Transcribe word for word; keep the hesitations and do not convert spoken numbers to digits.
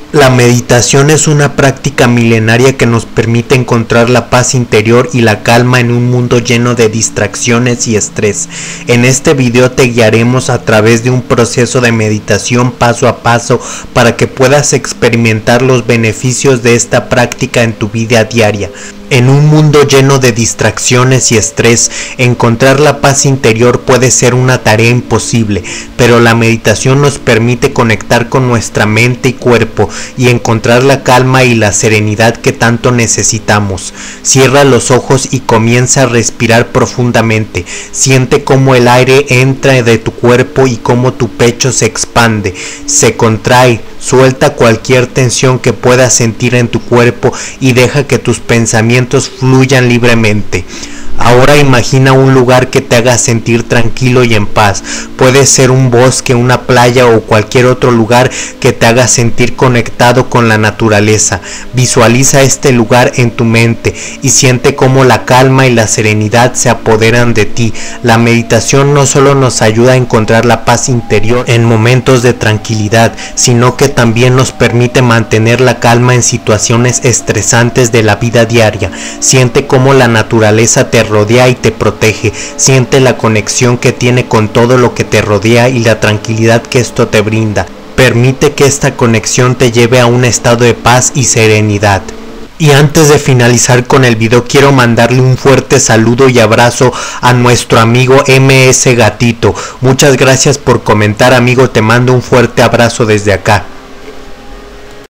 La meditación es una práctica milenaria que nos permite encontrar la paz interior y la calma en un mundo lleno de distracciones y estrés. En este video te guiaremos a través de un proceso de meditación paso a paso para que puedas experimentar los beneficios de esta práctica en tu vida diaria. En un mundo lleno de distracciones y estrés, encontrar la paz interior puede ser una tarea imposible, pero la meditación nos permite conectar con nuestra mente y cuerpo y encontrar la calma y la serenidad que tanto necesitamos. Cierra los ojos y comienza a respirar profundamente. Siente cómo el aire entra de tu cuerpo y cómo tu pecho se expande, se contrae. Suelta cualquier tensión que puedas sentir en tu cuerpo y deja que tus pensamientos fluyan libremente. Ahora imagina un lugar que te haga sentir tranquilo y en paz. Puede ser un bosque, una playa o cualquier otro lugar que te haga sentir conectado con la naturaleza. Visualiza este lugar en tu mente y siente cómo la calma y la serenidad se apoderan de ti. La meditación no solo nos ayuda a encontrar la paz interior en momentos de tranquilidad, sino que también nos permite mantener la calma en situaciones estresantes de la vida diaria. Siente cómo la naturaleza te rodea y te protege. Siente la conexión que tiene con todo lo que te rodea y la tranquilidad que esto te brinda. Permite que esta conexión te lleve a un estado de paz y serenidad. Y antes de finalizar con el video, quiero mandarle un fuerte saludo y abrazo a nuestro amigo M S Gatito. Muchas gracias por comentar, amigo, te mando un fuerte abrazo desde acá.